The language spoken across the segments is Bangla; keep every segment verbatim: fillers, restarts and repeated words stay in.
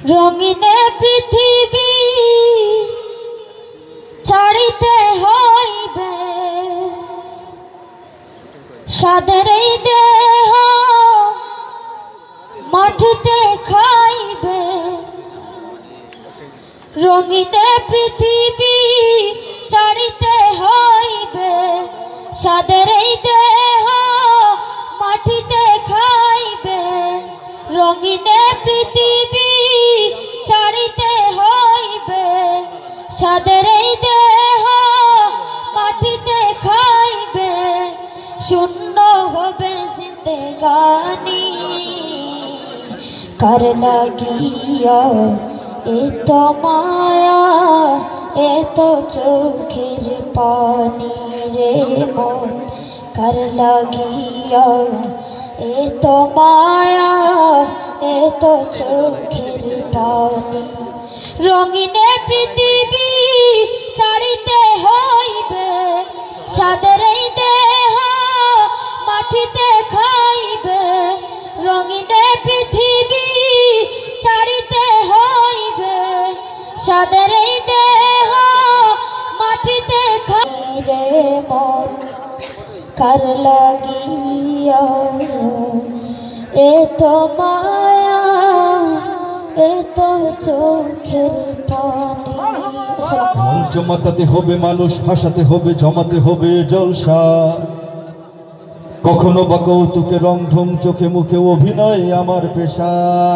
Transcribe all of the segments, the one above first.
রঙিনে পৃথিবী ছাড়িতে হইবে, সাদের এই দেহ মাটিতে খাইবে। রঙিনে পৃথিবী ছাড়িতে হইবে, সাদের এই দেহ মাটিতে খাইবে। রঙিনে পৃথিবী ছাড়িতে হইবে, সাদের এই দেহ মাটিতে খাইবে। শূন্য হবে জিন্দেগানি, কার লাগিয়া এত মায়া এত চোখের পানি রে মন, কার লাগিয়া এত মায়া এত চোখের পানি। রঙিনে পৃথিবী ছাড়িতে হইবে, সাদের এই দেহ মাটিতে খাইবে। রঙিনে পৃথিবী ছাড়িতে হইবে, সাদের এই দেহ মাটিতে খাইবে। মন কার লাগিয়া এত মায়া এত চোখের পানি। মঞ্চ মাতাতে হবে মানুষ, হাসাতে হবে, জমাতে হবে জলসা। কখনো বা কৌতুকে রংঢং, চোখে মুখে অভিনয় আমার পেশা।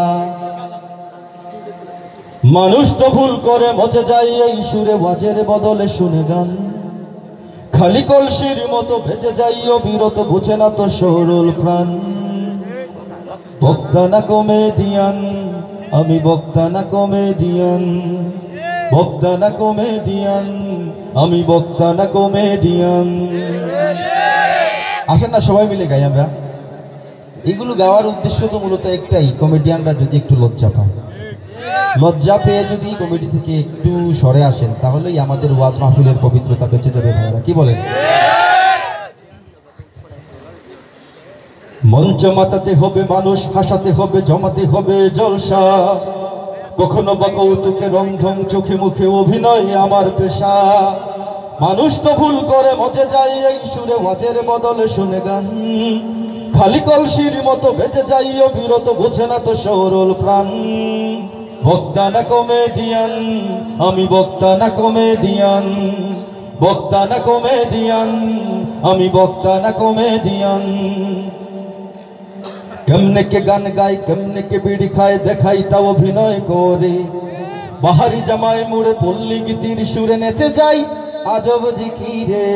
মানুষ তো ভুল করে মজে যায় এই সুরে, ওয়াজের বদলে শুনে গান। খালি কলসির মতো ভেজে যাই অবিরত, বুঝে না তো সরল প্রাণ। বক্তা না কমেডিয়ান, আমি বক্তা না কমেডিয়ান। বক্তা না কমেডিয়ান, আমি বক্তা না কমেডিয়ান। আসেন না সবাই মিলে গাই আমরা। এগুলো গাওয়ার উদ্দেশ্য তো মূলত একটাই, কমেডিয়ানরা যদি একটু লজ্জা পায়। লজ্জা পেয়ে যদি কমেডি থেকে একটু সরে আসেন, তাহলেই আমাদের ওয়াজ মাহফিলের পবিত্রতা বেঁচে যাবে। ভাইরা কি বলেন? মঞ্চ মাতাতে হবে মানুষ, হাসাতে হবে, জমাতে হবে জলসা। কখনো বা কৌতুকে রংঢং, চোখে মুখে অভিনয় আমার পেশা। মানুষ তো ভুল করে মজে যায় এই সুরে, ওয়াজের বদলে শুনে গান। খালি কলসির মতো বেঁচে যাই অবিরত, বোঝে না তো সরল প্রাণ। বক্তা না কমেডিয়ান, আমি বক্তা না কমেডিয়ান। বক্তা না কমেডিয়ান, আমি বক্তা না কমেডিয়ান। কেমনে কে গান গায়, কেমনে কে বিড়ি খায়, দেখাই তা অভিনয় করে। বাহারি জামায় মুড়ে পল্লী গীতির সুরে নেচে যাই আজব জিকিরে।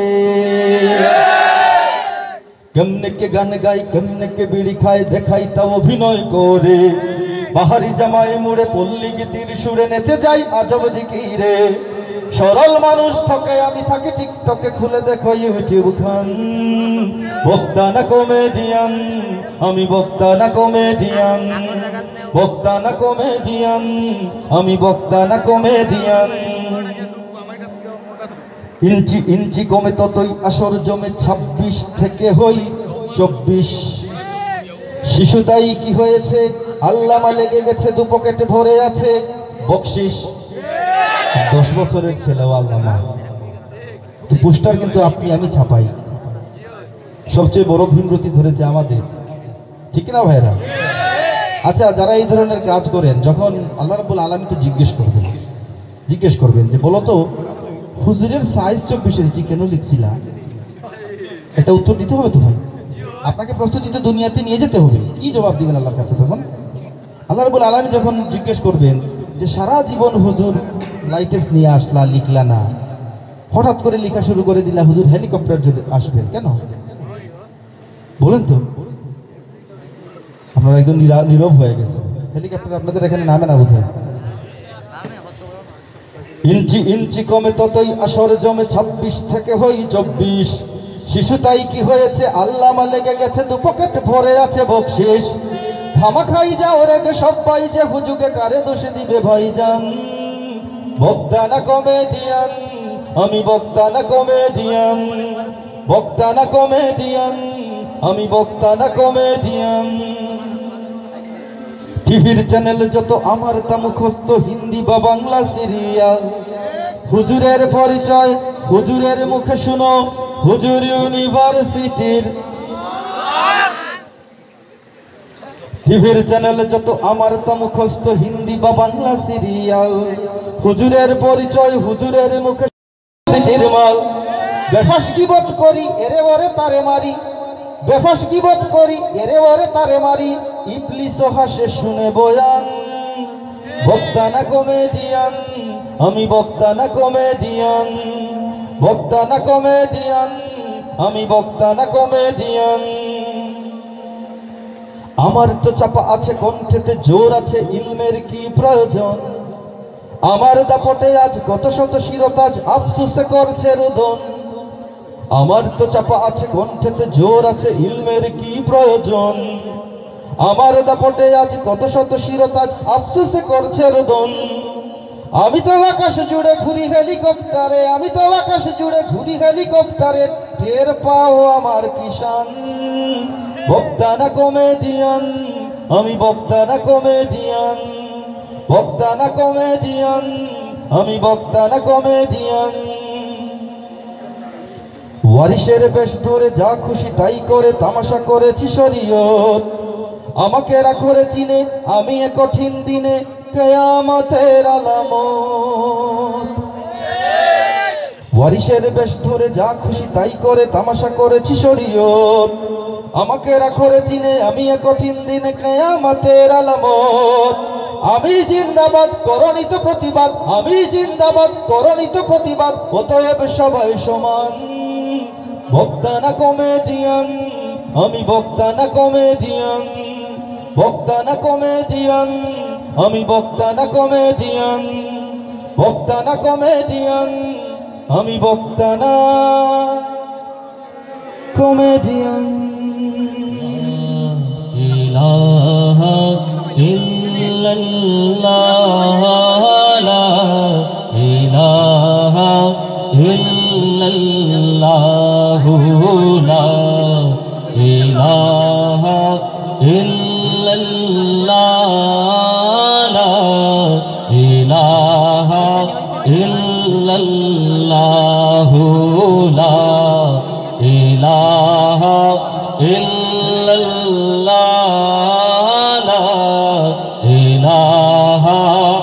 কেমনে কে গান গায়, কেমনে কে বিড়ি খায়, দেখাই তা অভিনয় করে। বাহারি জামায় মুড়ে পল্লী গীতির সুরে নেচে যাই আজব জিকিরে। সরল মানুষ ঠকে, আমি থাকি টিকটকে, খুলে দেখো ইউটিউব খান। বক্তা না কমেডিয়ান, আমি বক্তা না কমেডিয়ান। বক্তা না কমেডিয়ান, আমি বক্তা না কমেডিয়ান। ইঞ্চি ইঞ্চি কমে ততই আসর জমে, ছাব্বিশ থেকে হই চব্বিশ। শিশু তাই কি হয়েছে, আল্লামা লেগে গেছে, দু পকেটে ভরে আছে বকশিস। দশ বছরের ছেলেও আল্লামা। তো পোস্টার কিন্তু আপনি আমি ছাপাই। সবচেয়ে বড় ভীমরতি ধরেছে আমাদের, ঠিক না ভাইরা? আচ্ছা, যারা এই ধরনের কাজ করেন, যখন আল্লাহ রাব্বুল আলামিন তো জিজ্ঞেস করবেন, জিজ্ঞেস করবেন যে বলো তো হুজুরের সাইজ চব্বিশ ইঞ্চি কেন লিখছিলা? এটা উত্তর দিতে হবে তো ভাই। আপনাকে প্রস্তুতি তো দুনিয়াতে নিয়ে যেতে হবে। কি জবাব দিবেন আল্লাহর কাছে তখন? আল্লাহ রাব্বুল আলামিন যখন জিজ্ঞেস করবেন যে সারা জীবন হুজুর লাইটেস নিয়ে আসলা, লিখলা না, হঠাৎ করে লেখা শুরু করে দিলা, হুজুর হেলিকপ্টার যদি আসবেন কেন বলেন তো? আপনারা একদম নীরব হয়ে গেছে। হেলিকপ্টার আপনাদের এখানে নামে না বোধহয়। ইঞ্চি ইঞ্চি কমে ততই আসর জমে, ছাব্বিশ থেকে হই চব্বিশ। শিশু তাই কি হয়েছে, আল্লামা লেগে গেছে, দু পকেট ভরে আছে বকশিস। খামা খাই যাও রেগে সবাই, যে হুজুগে কারে দোষ দিবে ভাইজান। বক্তা না কমেডিয়ান, আমি বক্তা না কমেডিয়ান, বক্তা না কমেডিয়ান, আমি বক্তা না কমেডিয়ান। টিভির চ্যানেল যত আমার তা মুখস্থ হিন্দি বা বাংলা সিরিয়াল। হুজুরের পরিচয় হুজুরের মুখে শুনো, হুজুর ইউনিভার্সিটির। টিভির চ্যানেল যত আমার তা মুখস্থ হিন্দি বা বাংলা সিরিয়াল। হুজুরের পরিচয় হুজুরের মুখে সিটির মাল। বেফাস গিবত করি এরে ওরে তারে মারি, বেফাস গিবত করি এরে ওরে তারে মারি। ইবলিস হাসে শুনে বয়ান, বক্তা না কমেডিয়ান, আমি বক্তা না কমেডিয়ান, বক্তা না কমেডিয়ান, আমি বক্তা না কমেডিয়ান। আমার তো চাপা আছে কণ্ঠেতে জোর আছে, ইলমের কি প্রয়োজন। আমার দাপটে আজ কত শত শিরতাজ, আফসোসে করছে রোদন। আমার তো চাপা আছে কণ্ঠেতে জোর আছে, ইলমের কি প্রয়োজন। আমার দাপটে আজ কত শত শিরতাজ, আফসোসে করছে রোদন। আমি তো আকাশ জুড়ে ঘুরি হেলিকপ্টারে, আমি তো আকাশ জুড়ে ঘুরি হেলিকপ্টারে। টের পাও আমার কিষান, বক্তা না কমেডিয়ান, আমি বক্তা না কমেডিয়ান, বক্তা না কমেডিয়ান, আমি বক্তা না কমেডিয়ান। ওয়ারিশের বেশ ধরে যা খুশি তাই করে তামাশা করেছি শরীয়ত। আমাকে রাখো রে চিনে আমি এ কঠিন দিনে, কিয়ামতের আলামত। ওয়ারিশের বেশ ধরে যা খুশি তাই করে তামাশা করেছি শরীয়ত। আমাকে রাখো রে চিনে আমি এ কঠিন দিনে, কিয়ামতের আলামত। আমি জিন্দাবাদ করণিত প্রতিবাদ, আমি জিন্দাবাদ করণিত প্রতিবাদ। অতএব সবাই সমান, বক্তা না কমেডিয়ান, আমি বক্তা না কমেডিয়ান, বক্তা না কমেডিয়ান, আমি বক্তা না কমেডিয়ান, বক্তা না কমেডিয়ান, আমি বক্তা না কমেডিয়ান। ইলাহা ইল্লাল্লাহ, লা ইলাহা ইল্লাল্লাহ, লা ইলাহা ইল্লাল্লাহ, লা ইলাহা ইল্লাল্লাহ, লা ইলাহা ইল্লাল্লাহ, লা ইলাহা।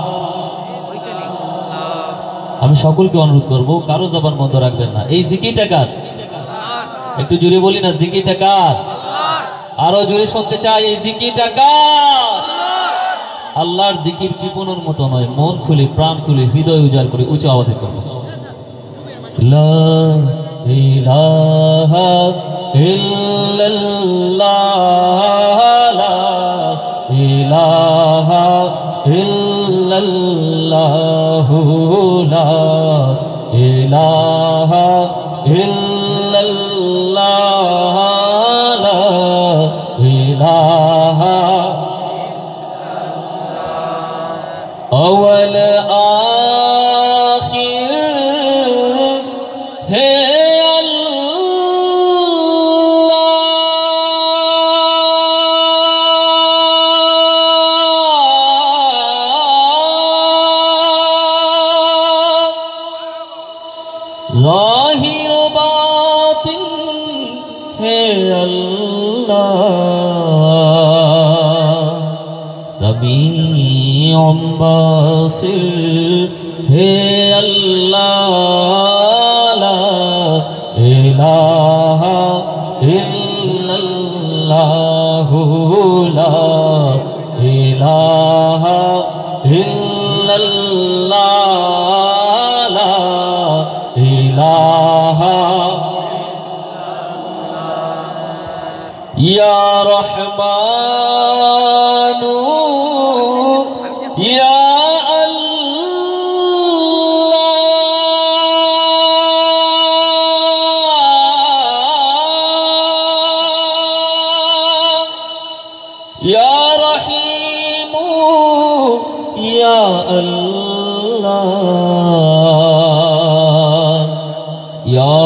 আমি সকলকে অনুরোধ করব কারো জবান বন্ধ রাখবেন না। এই জিকিরটা কার? একটু জোরে বলি না, জিকিরটা কার? আরো জোরে শুনতে চাই, এই জিকিরটা কার? আল্লাহর জিকির কৃপণের মতো নয়, মন খুলে প্রাণ খুলে হৃদয় উজাড় করে উঁচু আওয়াজে করব। লা ইলাহা ইল্লাল্লাহ, লা ইলাহা ইল্লাল্লাহ, লা ইলাহা ইল্লাল্লাহ, লা ইলাহা। अवल आखिर है अल्लाह, ज़ाहिर बातिन है अल्लाह, समीउम बासिर है अल्लाह, ला इलाहा इल्लल्लाह, ला इलाहा इल्लल्लाह, ला इलाहा। या रहमानु या अल्लाह, या रहीमु या अल्लाह, या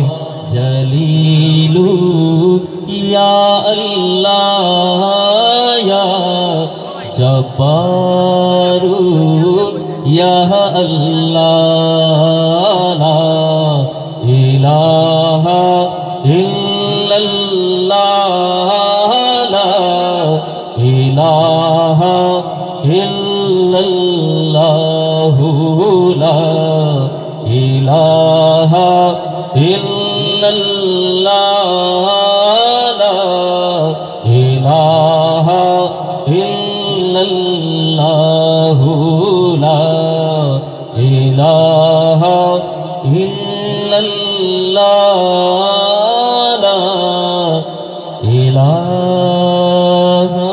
जलीलु या अल्लाह, या জব্বারু ইয়া আল্লাহ লা ইলাহা ইল্লাল্লাহ লা ইলাহা ইল্লাল্লাহ লা ইলাহা ইল্লাল্লাহ লা ইলাহা ইল্লাল্লাহ লা ইলাহা ইল্লাল্লাহ লা ইলাহা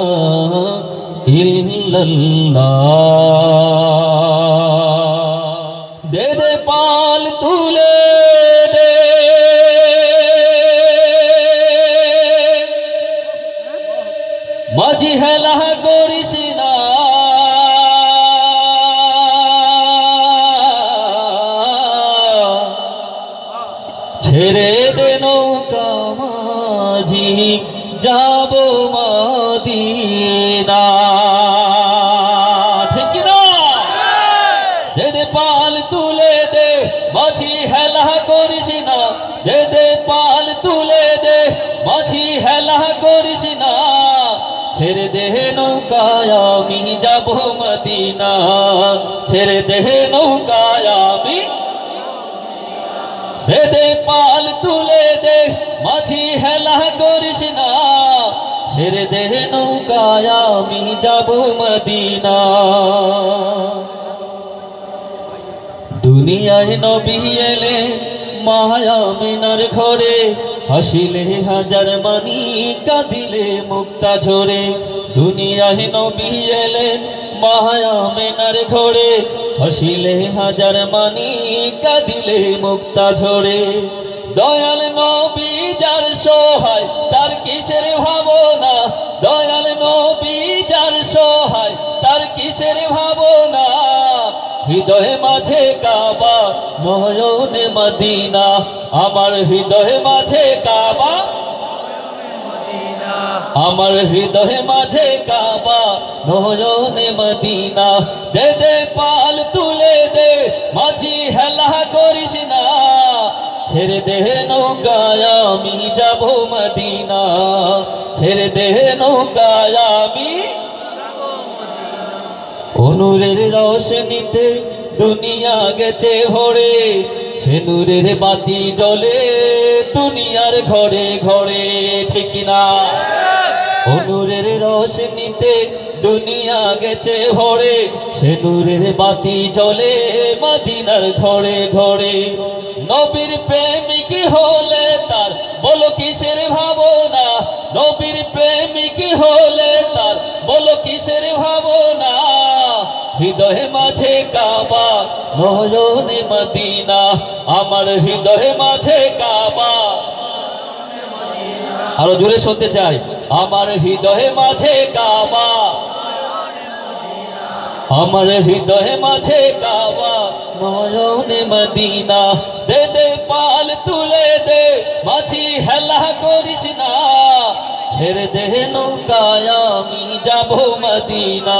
ইল্লাল্লাহ। দে দে পাল তুলে দে মাঝি হেলা করিস না, ছেড়ে দে নৌকা মাঝি যাব মদিনা। ঠিক না? দে দে পাল তুলে দে মাঝি হেলা করিস না, দে দে পাল তুলে দে মাঝি হেলা করিস না, ছেড়ে দে নৌকায় আমি যাব মদিনা, ছেড়ে দে নৌকায় আমি। দে দে পাল তুলে দে মাঝি হেলা করিস না, ছেড়ে দে নৌকায় আমি যাব মদিনা। দুনিয়ায় নবী এলে মায়া মিনার ঘরে, হাসিলে হাজার মানি কাঁদিলে মুক্তা ঝরে। দুনিয়ায় নবী এলেন মায়া মিনার ঘরে, হাসিলে হাজার মানি কাঁদিলে মুক্তা ঝরে। দয়াল নবী যার সহায় তার কিসের ভাবনা, দয়াল নবী যার সহায় তার কিসের ভাবনা। হৃদয়ে মাঝে কাবা নয়নে মদিনা, আমার হৃদয়ে মাঝে কাবা, আমার হৃদয়ে মাঝে কাবা নয়নে মদিনা। দে দে পাল তুলে দে মাঝি হেলা করিস না, ছেড়ে দে নৌকায় আমি যাব মদিনা, ছেড়ে দে নৌকায় আমি। অনুরের রোশনীতে দুনিয়া গেছে ভরে, সে নূরের বাতি জ্বলে দুনিয়ার ঘরে ঘরে। ঠিক না? অনুরের রোশনীতে দুনিয়া গেছে ভরে, সে নূরের বাতি জ্বলে মদিনার ঘরে ঘরে। নবীর প্রেমিক হলে তার বলো কিসের ভাবনা, নবীর প্রেমিক হলে তার বলো কিসের ভাবনা। হৃদয়ে মাঝে কাবা নয়নে মদিনা, আমার হৃদয়ে মাঝে কাবা। আরো জোরে শুনতে চাই, আমার হৃদয়ে মাঝে কাবা, আমার হৃদয়ে মাঝে কাবা নয়নে মদিনা। দে দে পাল তুলে দে মাঝি হেলা করিস না, ছেড়ে দে নৌকায় আমি যাব মদিনা।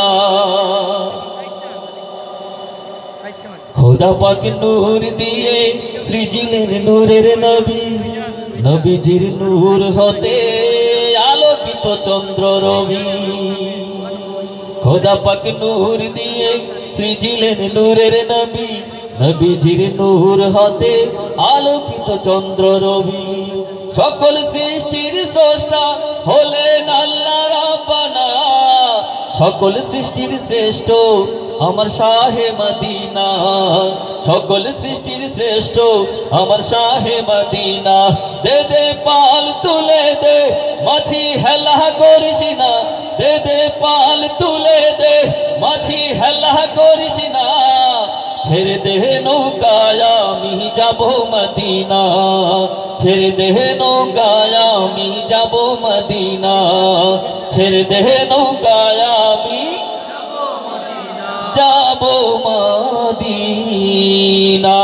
খোদা পাক নূর দিয়ে সৃজিলেন নূরের নবী, নবীজির নূর হতে আলোকিত চন্দ্র রবি। খোদা পাক নূর দিয়ে সৃজিলেন নূরের নবী, নবীজির নূর হতে আলোকিত চন্দ্র রবি। সকল সৃষ্টির স্রষ্টা হলেন আল্লাহ রাব্বানা, সকল সৃষ্টির শ্রেষ্ঠ আমার শাহে মদিনা, সকল সৃষ্টির শ্রেষ্ঠ আমার শাহে মদিনা। দে দে পাল তুলে দে মাঝি হেলা করিস না, দে দে পাল তুলে দে মাঝি হেলা করিস না, ছেড়ে দে নৌকায় আমি যাব মদিনা, ছেড়ে দে নৌকায় আমি যাব মদিনা, ছেড়ে দে নৌকায় আমি যাব মদিনা।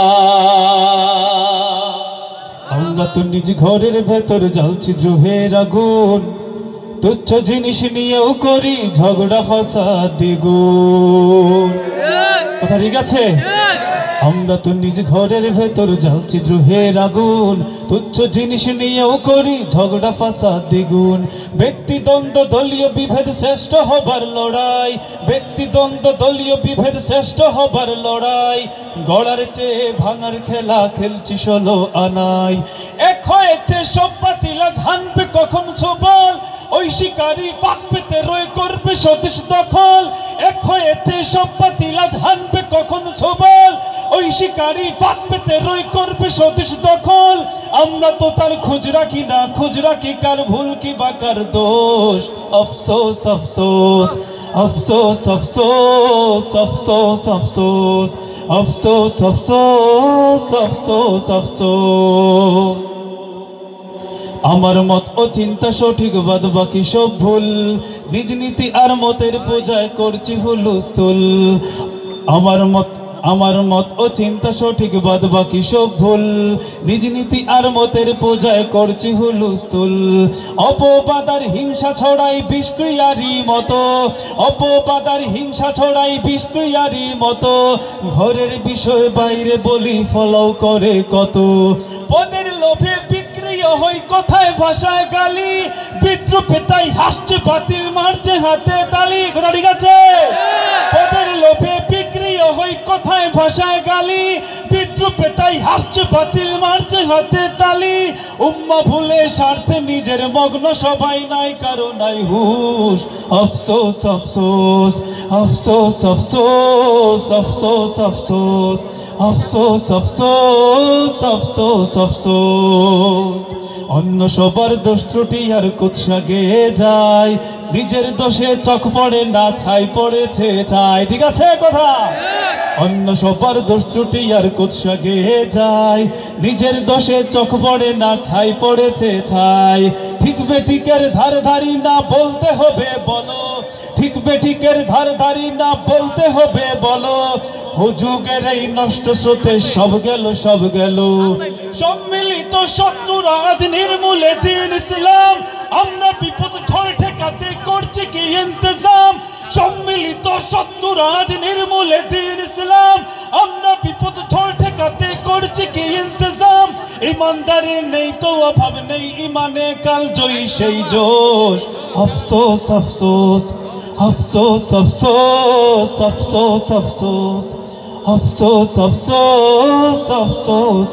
আমরা তো নিজ ঘরের ভেতর জ্বলছি দ্রোহের আগুন, তুচ্ছ জিনিস নিয়েও করি ঝগড়া ফাসাদ দ্বিগুণ। কথা ঠিক আছে? আমরা তো নিজ ঘরের ভেতর জ্বালছি দ্রোহের আগুন, তুচ্ছ জিনিস নিয়েও করি ঝগড়া ফাসাদ দ্বিগুণ। ব্যক্তিদ্বন্দ্ব দলীয় বিভেদ শ্রেষ্ঠ হবার লড়াই, ব্যক্তিদ্বন্দ্ব দলীয় বিভেদ শ্রেষ্ঠ হবার লড়াই, গড়ার চেয়ে ভাঙার খেলা খেলছি ষোলো আনাই। এক হয়েছে সব বাতিলা ঝানবে কখন সবল, ওই শিকারী পাক পেতে রয়ে করবে স্বদেশ দখল। এক হয়েছে সব বাতিলা ঝানবে কখন সবল, ওই শিকারী পাক পেতে রয়ে করবে স্বদেশ দখল। আমরা তো তার খোঁজ রাখি না, খোঁজ রাখি কার ভুল কি বা কার দোষ। আফসোস আফসোস আফসোস আফসোস আফসোস আফসোস আফসোস আফসোস আফসোস আফসোস। আমার মত ও চিন্তা সঠিক, বাদ বাকি সব ভুল, নিজ নীতি আর মতের পূজায় করছি হুলস্থুল। আমার মত আমার মত ও চিন্তা সঠিক, বাদ বাকি সব ভুল, নিজ নীতি আর মতের পূজায় করছি হুলস্থুল। অপবাদার হিংসা ছড়াই বিষক্রিয়ারই মতো, অপবাদার হিংসা ছড়াই বিষক্রিয়ারই মতো, ঘরের বিষয় বাইরে বলি ফলাও করে কত। পদের লোভে বিক্রিয় হই কথায় ভাষায় গালি, বিদ্রুপে তাই হাসছে বাতিল মারছে হাতে তালি। কথা ঠিক আছে? পদের লোভে বিক্রিয় হই কথায় ভাষায় গালি, বিদ্রুপে তাই হাসছে বাতিল মারছে হাতে তালি। উম্মা ভুলে স্বার্থে নিজের মগ্ন, সবাই নাই কারো নাই হুশ। আফসোস আফসোস আফসোস আফসোস আফসোস আফসোস আফসোস আফসোস আফসোস আফসোস। অন্য সবার দোষ ত্রুটি আর কুৎসা গেয়ে যায়, নিজের দোষে চোখ পড়ে না, ছাই পড়েছে ছাই। ঠিক আছে কথা? অন্য সবার দোষ ত্রুটি আর কুৎসা গেয়ে যায়, নিজের দোষে চোখ পড়ে না, ছাই পড়েছে ছাই। ঠিক বেঠিকের ধার ধারি না বলতে হবে বলো, ঠিক বেঠিকের ধার ধারি না বলতে হবে বলো। হুজুগের এই নষ্ট স্রোতে সব গেল সব গেল, সম্মিলিত শত্রুরা আজ নির্মূলে দিন ইসলাম। আমরা বিপদ ঝড় ঠেকাতে করছি কি ইন্তজাম, সম্মিলিত শত্রুরা আজ নির্মূলে দিন ইসলাম। আমরা বিপদ ঝড় ঠেকাতে করছি কি ইন্তজাম। ইমানদারের নেই তো অভাব নেই, ইমানে কাল জয়ী সেই জোশ। আফসোস আফসোস আফসোস আফসোস আফসোস আফসোস আফসোস আফসোস আফসোস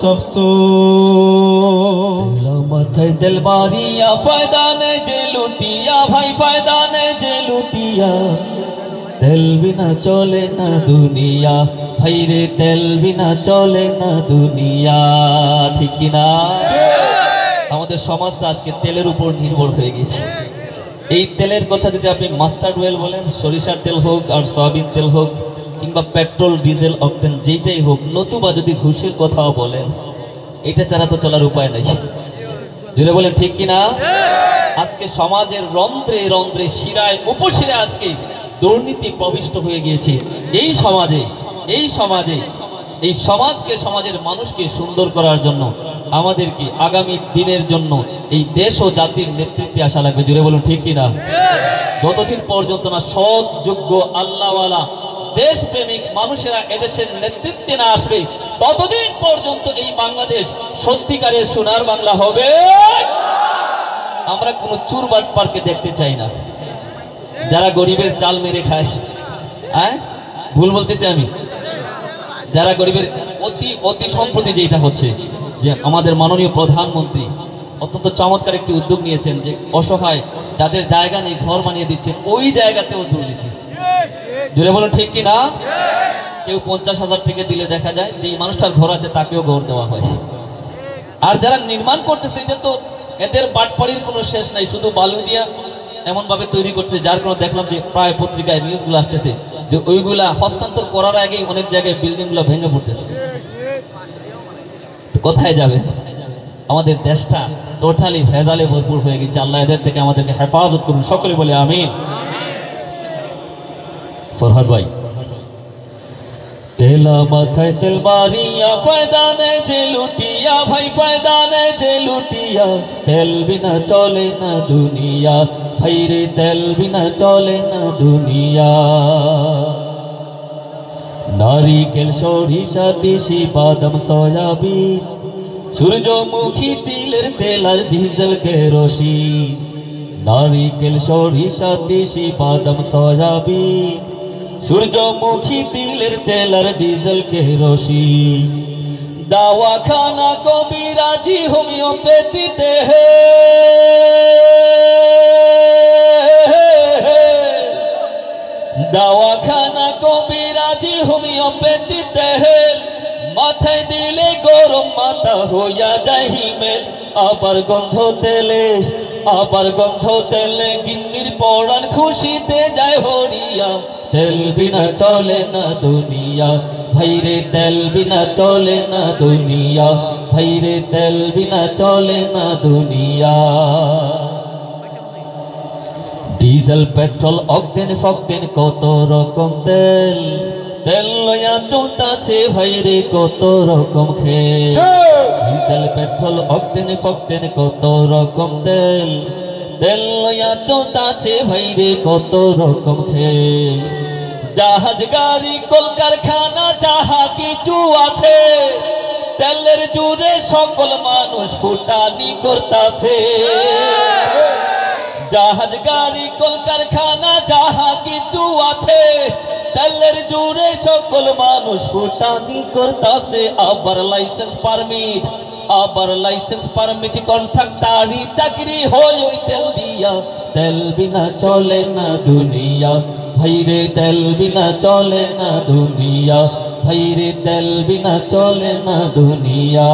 আফসোস। মাথায় দিল মারিয়া ফায়দা নেই যে লুটিয়া, ভাই ফায়দা নেই যে লুটিয়া। তেল বিনা চলে না দুনিয়া, ভাই রে তেল বিনা চলে না দুনিয়া। ঠিক কিনা? আমাদের সমাজটা আজকে তেলের উপর নির্ভর হয়ে গেছে। এই তেলের কথা যদি আপনি মাস্টার্ড ওয়েল বলেন, সরিষার তেল হোক আর সয়াবিন তেল হোক, কিংবা পেট্রোল ডিজেল অকটেন যেইটাই হোক, নতুবা যদি ঘুষের কথাও বলেন, এটা ছাড়া তো চলার উপায় নাই। যদি বলেন ঠিক কিনা? আজকে সমাজের রন্ধ্রে রন্ধ্রে শিরায় উপশিরে আজকে দুর্নীতি প্রবিষ্ট হয়ে গিয়েছে। এই সমাজে এই সমাজে এই সমাজকে, সমাজের মানুষকে সুন্দর করার জন্য আমাদেরকে আগামী দিনের জন্য এই দেশ ও জাতির নেতৃত্বে আসা লাগবে। জুড়ে বলুন ঠিক কিনা? যতদিন পর্যন্ত না সৎ, যোগ্য, আল্লাহওয়ালা, দেশপ্রেমিক মানুষেরা এদেশের নেতৃত্বে না আসবে, ততদিন পর্যন্ত এই বাংলাদেশ সত্যিকারের সোনার বাংলা হবে। আমরা কোনো চুরবাট পার্কে দেখতে চাই না, যারা গরিবের চাল মেরে খায়। হ্যাঁ, ভুল বলতেছি আমি? যারা গরিবের অতি অতি সম্প্রতি যেটা হচ্ছে যে আমাদের মাননীয় প্রধানমন্ত্রী অত্যন্ত চমৎকার একটি উদ্যোগ নিয়েছেন, যে অসহায় যাদের জায়গা নেই ঘর বানিয়ে দিচ্ছেন, ওই জায়গাতেও দুর্নীতি। জুড়ে বলুন ঠিক কিনা? কেউ পঞ্চাশ হাজার টাকা দিলে দেখা যায় যে মানুষটার ঘর আছে তাকেও ঘর দেওয়া হয়। আর যারা নির্মাণ করতেছে, এটা তো এদের বাটপাড়ির কোনো শেষ নাই, শুধু বালু দিয়া এমন ভাবে তৈরি করছে, যার কোনো দেখলাম যে প্রায় পত্রিকায় নিউজগুলো আসতেছে যে ওইগুলা হস্তান্তর করার আগেই অনেক জায়গায় বিল্ডিং গুলো ভেঙে পড়তেছে। কোথায় যাবে? আমাদের দেশটা টোটালি ভেজালে ভরপুর হয়ে গেছে। আল্লাহ এদের থেকে আমাদেরকে হেফাজত করুন, সকলে বলে আমিন। ফরহাদ ভাই, তেলা মাথায় তেল মারিয়া ফায়দা নেই যে লুটিয়া, ভাই ফায়দা নেই যে লুটিয়া। তেল বিনা চলে না দুনিয়া, ভাইরে তেল বিনা চলে না দুনিয়া। নারিকেল সরিষা তিসি বাদাম সয়াবিন সূর্যমুখী তিলের তেল আর ডিজেল কেরোসিন। নারিকেল সরিষা তিসি বাদাম সয়াবিন সূর্যমুখী তিলের তেল আর ডিজেল কেরোসিন। দাওয়াখানা কবিরাজি হোমিওপ্যাথিতে দাওয়াখানা কবিরাজি হোমিওপ্যাথিতে মাথায় দিলে গরম মাথা হইয়া যায় হিমেল। আবার গন্ধ তেলে আবার গন্ধ তেলে গিন্নির পরাণ খুশিতে যায় হরিয়া। তেল বিনা চলে না দুনিয়া ভাইরে তেল বিনা চলে না দুনিয়া ভাইরে তেল বিনা চলে না দুনিয়া। ডিজেল পেট্রোল অকটেন ফকটেন কত রকম তেল তেল লয়া চলতাছে ভাইরে কত রকম খেল। ডিজেল পেট্রোল অকটেন ফকটেন কত রকম তেল তেল লয়া চলতাছে ভাইরে কত রকম খেল। জাহাজ গাড়ি কলকারখানা যাহা কিছু আছে তেলের জুড়ে সকল মানুষ ফুটানি করতাছে। জাহাজ গাড়ি কলকারখানা যাহা কিছু আছে তেলের জুড়ে সকল মানুষ ফুটানি করতাছে। আবার লাইসেন্স পারমিট আবার লাইসেন্স পারমিট কন্ট্রাক্টারি চাকরি হয় ওই তেল দিয়া। তেল বিনা চলে না দুনিয়া ভাইরে তেল বিনা চলে না দুনিয়া ভাইরে তেল বিনা চলে না দুনিয়া।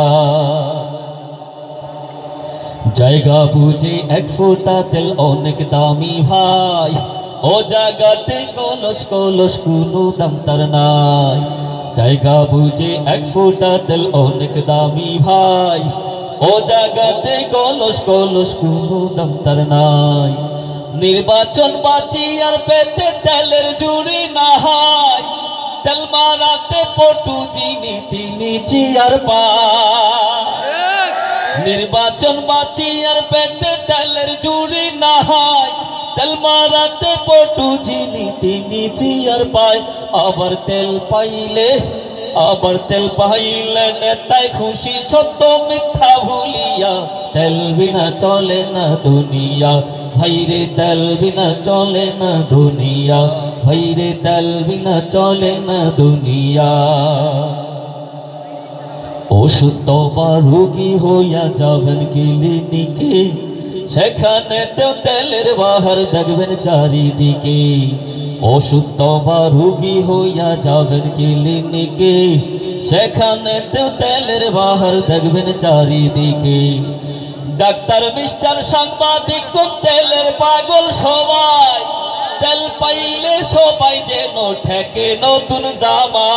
জায়গা বুঝে এক ফোঁটা তেল অনেক দামি ভাই ও জায়গাতে কলস কলস কোনো দাম তার নাই। জায়গা বুঝে এক ফোঁটা তেল অনেক দামি ভাই ও জায়গাতে কলস কলস কোনো দাম তার নাই। নির্বাচন বাঁচি আর পেতে তেলের জুড়ি না হয় তেল মারাতে পটু চিনি তিনি চিয়ার পায়। নির্বাচন বাঁচি আর পেতে তেলের জুড়ি না হয় তেল মারাতে পটু চিনি তিনি চিয়ার পায়। আবার তেল পাইলে আবার তেল পাইলে নেতায় খুশি সত্য মিথ্যা ভুলিয়া। তেল বিনা চলে না দুনিয়া ভাইরে তেল বিনা চলে না দুনিয়া ভাইরে তেল বিনা চলে না দুনিয়া। অসুস্থ বা রোগী হইয়া যাবেন ক্লিনিকে সেখানে তো তেলের বাহার দেখবেন চারিদিকে। অসুস্থ বা রোগী হইয়া যাবেন ক্লিনিকে সেখানে তো তেলের বাহার দেখবেন চারিদিকে। ডাক্তার মিস্টার সাংবাদিক তেলের পাগল সবাই তেল পাইলে সবাই যেন ঠেকে নতুন জামা।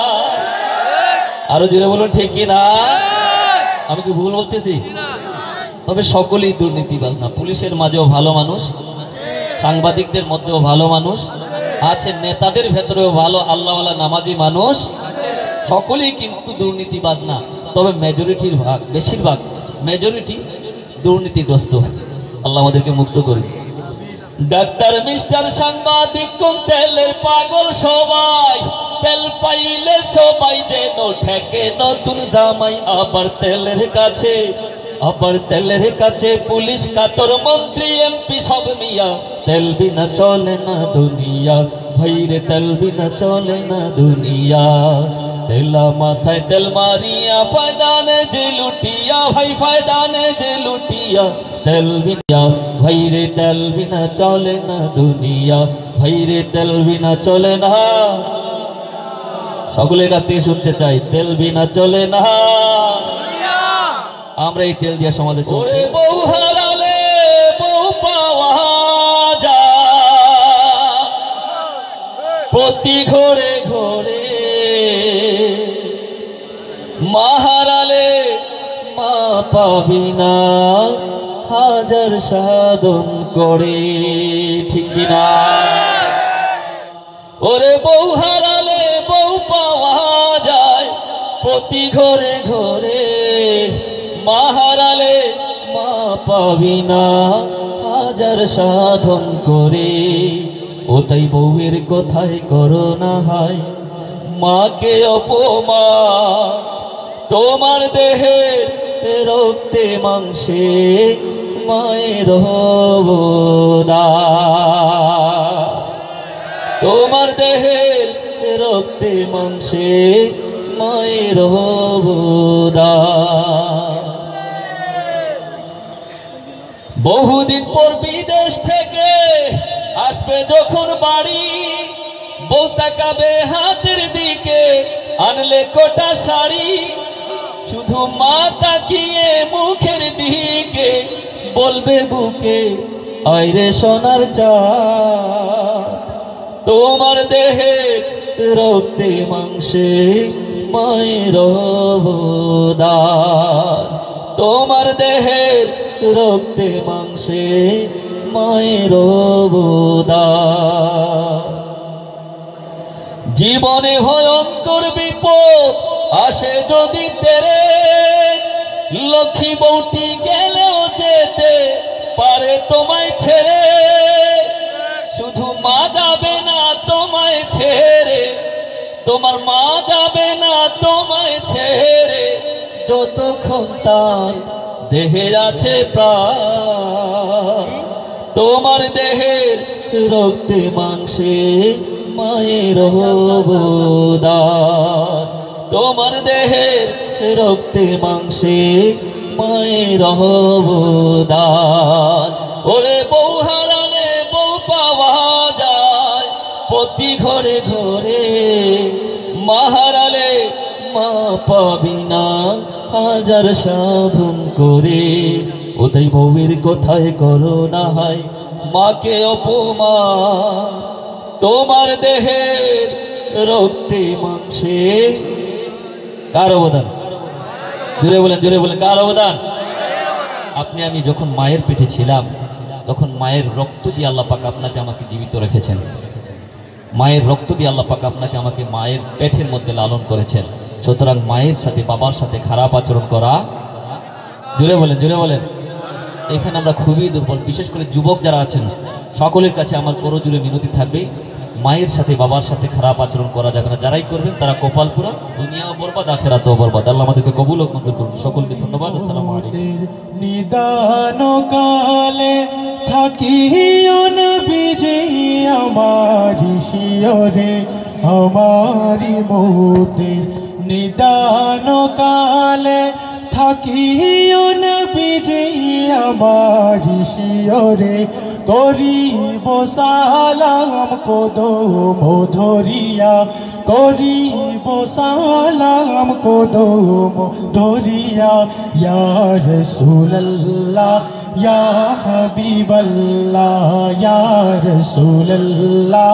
আরো জোরে বলুন ঠিক কিনা? আমি কি ভুল বলতেছি? তবে সকলেই দুর্নীতিবাজ না। পুলিশের মাঝেও ভালো মানুষ, সাংবাদিকদের মধ্যেও ভালো মানুষ আছে, নেতাদের ভেতরেও ভালো আল্লাহওয়ালা নামাজি মানুষ, সকলেই কিন্তু দুর্নীতিবাজ না। তবে মেজরিটির ভাগ বেশিরভাগ মেজরিটি দুর্নীতিগ্রস্ত। আল্লাহ আমাদেরকে মুক্ত করুন। ডাক্তার মিস্টার সাংবাদিক কোন তেলের পাগল সবাই তেল পাইলে সবাই যেন ঠেকে নতুন জামাই। আবার তেলের কাছে আবার তেলের কাছে পুলিশ কাতর মন্ত্রী এমপি সব মিয়া। তেল বিনা চলে না দুনিয়া ভাইরে তেল বিনা চলে না দুনিয়া। তেলা মাথায় তেল মারিয়া ফায়দানে যে লুটিয়া ভাই ফায়দানে যে লুটিয়া। তেল বিনা ভাইরে তেল বিনা চলে না দুনিয়া ভাইরে তেল বিনা চলে না। সকলের কাছ থেকে শুনতে চাই তেল বিনা চলে না। আমরা এই তেল দিয়া সমাজে চলছি। বউ হারালে বউ পাওয়া যায় প্রতি ঘরে ঘরে, মা হারালে মা পাবি না হাজার সাধন করে, ঠিক কিনা? ওরে বউ হারালে বউ পাওয়া যায় প্রতি ঘরে ঘরে, মা হারালে মা পাবি না হাজার সাধন করে, ও তাই বউয়ের কথায় করো না হায় মাকে অপমান। তোমার দেহের রক্তে মাংসে মায়ের অবদান, তোমার দেহের রক্তে মাংসে মায়ের অবদান। বহুদিন পর বিদেশ থেকে আসবে যখন বাড়ি, বউ তাকাবে হাতের দিকে আনলে কোটা শাড়ি, শুধু মা তাকিয়ে মুখের দিকে বলবে বুকে আইরে সোনার চাঁদ। তোমার দেহের রক্তে মাংসে মায়ের অবদান, তোমার দেহের রক্তে মাংসে মায়ের অবদান। জীবনে ভয়ঙ্কর বিপদ আসে যদি তেরে, লক্ষ্মী বউটি গেলেও যেতে পারে তোমায় ছেড়ে, শুধু মা যাবে না তোমায় ছেড়ে, তোমার মা যাবে না তোমায় ছেড়ে, যতক্ষণ তার দেহে আছে প্রাণ। তোমার দেহের রক্তে মাংসে মায়ের অবদান, তোমার দেহের রক্তে মাংসে মায়ের অবদান। ওরে বউ হারালে বউ পাওয়া যায় প্রতি ঘরে ঘরে, মা হারালে মা পাবি না হাজার সাধন করে, ও তাই বউয়ের কথায় করো না হয় মাকে অপমান। তোমার দেহের রক্তে মাংসে কার অবদান? জোরে বলেন, জোরে বলেন, কার অবদান? আপনি আমি যখন মায়ের পেটে ছিলাম তখন মায়ের রক্ত দিয়ে আল্লাহ পাক আপনাকে আমাকে জীবিত রেখেছেন, মায়ের রক্ত দিয়ে আল্লাহ পাক আপনাকে আমাকে মায়ের পেটের মধ্যে লালন করেছেন। সুতরাং মায়ের সাথে বাবার সাথে খারাপ আচরণ করা, জোরে বলেন, জোরে বলেন। এখানে আমরা খুবই দুর্বল, বিশেষ করে যুবক যারা আছেন সকলের কাছে আমার করো জুড়ে মিনতি থাকবে, মায়ের সাথে বাবার সাথে খারাপ আচরণ করা যাবে না। যারাই করবেন তারা কপাল পুরা, দুনিয়াও বরবাদ আখিরাতেও বরবাদ। আল্লাহ আমাদেরকে কবুল ও মঞ্জুর করুন। সকলকে ধন্যবাদ। আসসালামু আলাইকুম। নিদান কালে থাকি অনবিজে আমারি শিয়রে আমারি মৌতে, নিদান কালে থাকি অনবিজে আমারি শিয়রে, করিব সালাম কদম ধরিয়া, করিব সালাম কদম ধরিয়া, ইয়া রাসূলুল্লাহ ইয়া হাবিবাল্লাহ, ইয়া রাসূলুল্লাহ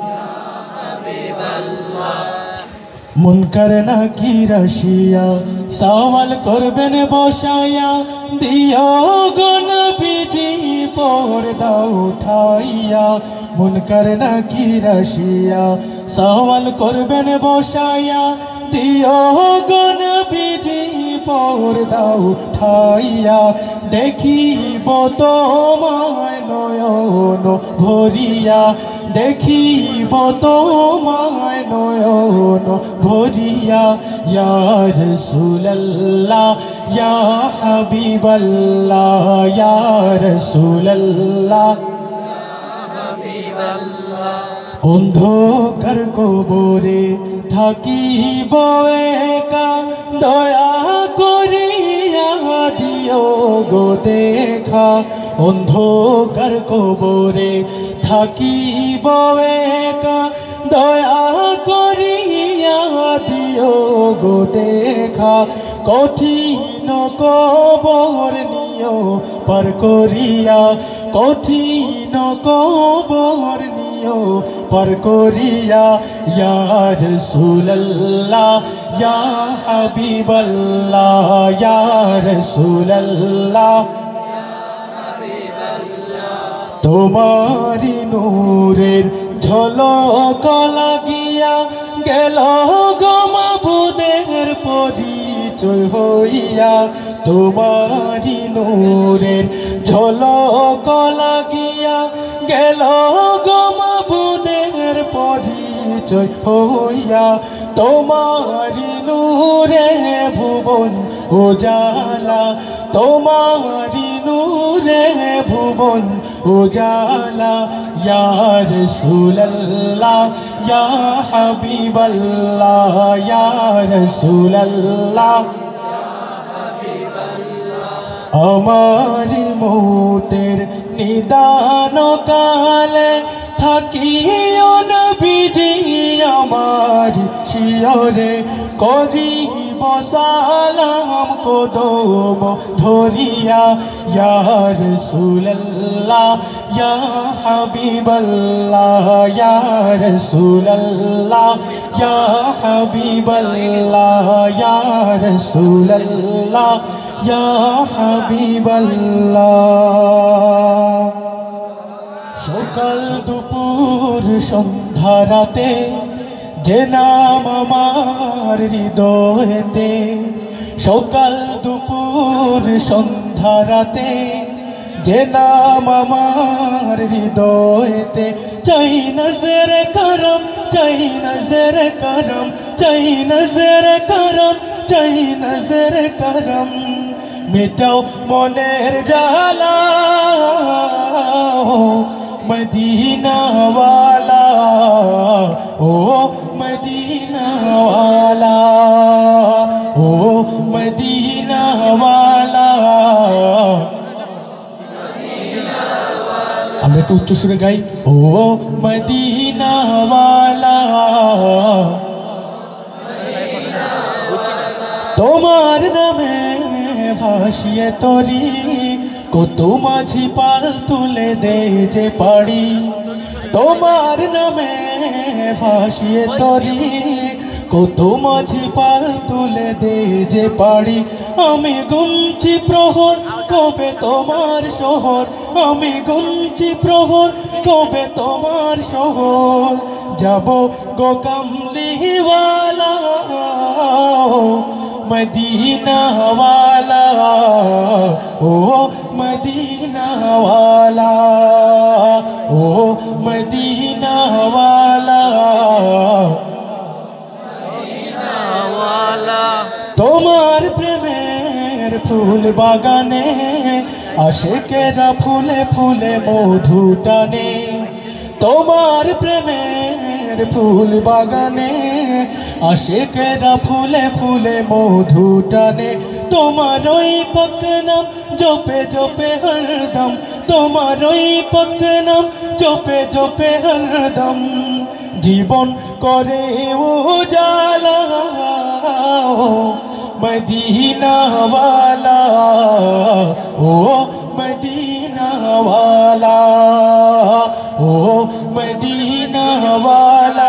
মুনকার নাকির আসিয়া সওয়াল করবেন বসায়া, দিও গো নবীজি পর্দা উঠাইয়া। মুনকার নাকির আসিয়া সওয়াল করবেন বসায়া, দিও গো নবীজি পর্দা উঠাইয়া। দেখিব তোমায় নয়ন ভরিয়া, দেখিব তোমায় নয়ন ভরিয়া, ইয়া রাসূলুল্লাহ ইয়া হাবিবাল্লাহ, ইয়া রাসূলুল্লাহ অন্ধকার কবরে থাকিব একা, দয়া করিয়া দিও গো দেখা। অন্ধকার কবরে থাকিব একা, দয়া করিয়া দিও গো দেখা। কঠিন কবর নিও পার করিয়া, কঠিন কবর নিও পার করিয়া, ইয়া রাসূলুল্লাহ ইয়া হাবিবাল্লাহ, ইয়া রাসূলুল্লাহ তোমারি নূরের ঝলক লাগিয়া, গেল গো মাবুদের পরিচয় হইয়া। তোমারি নূরের ঝলক লাগিয়া এলো গো মাবুদের পরিচয় হইয়া, তোমারি নূরে ভুবন উজালা, তোমারি নূরে ভুবন উজালা। ইয়া রাসূলুল্লাহ ইয়া হাবিবাল্লাহ, ইয়া রাসূলুল্লাহ আমার মৌতের নিদান কালে থাকিও নবীজি আমার শিয়রে, করিব সালাম কদম ধরিয়া। ইয়া রাসূলুল্লাহ ইয়া হাবিবাল্লাহ, ইয়া রাসূলুল্লাহ ইয়া হাবিবাল্লাহ, ইয়া রাসূলুল্লাহ ইয়া হাবিবাল্লাহ। সকাল দুপুর সন্ধ্যা রাতে যে নাম আমার হৃদয়েতে, সকাল দুপুর সন্ধ্যা রাতে যে নাম আমার হৃদয়েতে। চাই নজর করম, চাই নজর করম, চাই নজর করম, চাই নজর করম। মিটাও মনের জ্বালা মদিনা ওয়ালা, ও মদিনা ওয়ালা, ও মদিনা ওয়ালা। আমরা একটু উচ্চ সুরে গাই, ও মদিনা ওয়ালা। তোমার নামে ভাসিয়ে তরি কত মাঝি পাল তুলে দে যে পাড়ি, তোমার নামে ভাসিয়ে তরি কত মাঝি পাল তুলে দে যে পাড়ি। আমি গুনছি প্রহর কবে তোমার শহর, আমি গুনছি প্রহর কবে তোমার শহর। যাব গো কামলিওয়ালা মদিনা ওয়ালা, ও মদিনা ওয়ালা, ও মদিনা ওয়ালা। তোমার প্রেমের ফুল বাগানে আশিকেরা ফুলে ফুলে মধু টানে, তোমার প্রেমের ফুল বাগানে আশিকেরা ফুলে ফুলে মধু টানে। তোমার ওই পাক নাম জপে জপে হরদম, তোমার ওই পাক নাম জপে জপে হরদম। জীবন করে উজালা মদিনা ওয়ালা, ও মদিনা ওয়ালা, ও মদিনা ওয়ালা।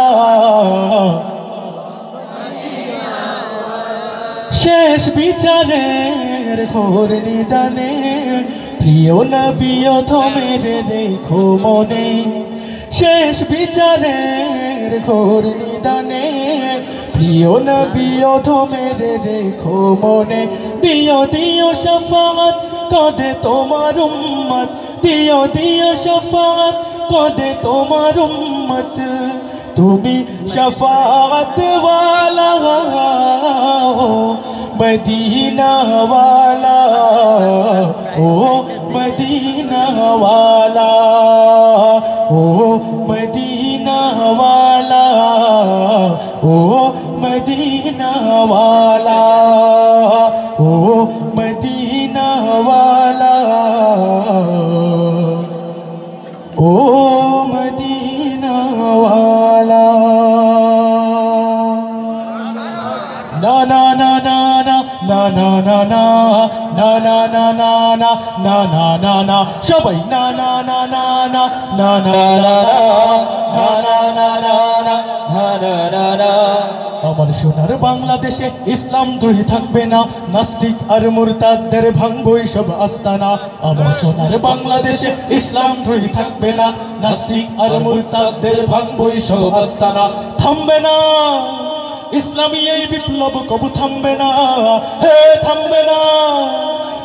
শেষ বিচারের ঘোর নিদানে প্রিয় নবী অধমের রেখো মনে, শেষ বিচারের ঘোর নিদানে প্রিয় নবী অধমের রেখো মনে। দিও দিও শফাআত কাঁদে তোমার উম্মত, দিও দিও শফাআত কাঁদে তোমার উম্মত। তুমি শফাআত ওয়ালা মদিনা ওয়ালা, ও মদিনা ওয়ালা, ও মদিনা ওয়ালা, ও মদিনা ওয়ালা, ও মদিনা ওয়ালা, ও মদিনা ওয়ালা। না না না না না না না না না না না না না না না না না না সবাই না না না না না না না না না না না না না। আমার সোনার বাংলাদেশে ইসলাম দ্রোহী থাকবে না, নাস্তিক আর মুরতাদদের ভাঙবই সব আস্তানা। আমার সোনার বাংলাদেশে ইসলাম দ্রোহী থাকবে না, নাস্তিক আর মুরতাদদের ভাঙবই সব আস্তানা। থামবে না ইসলামী এই বিপ্লব কবু থামবে না, হে থামবে না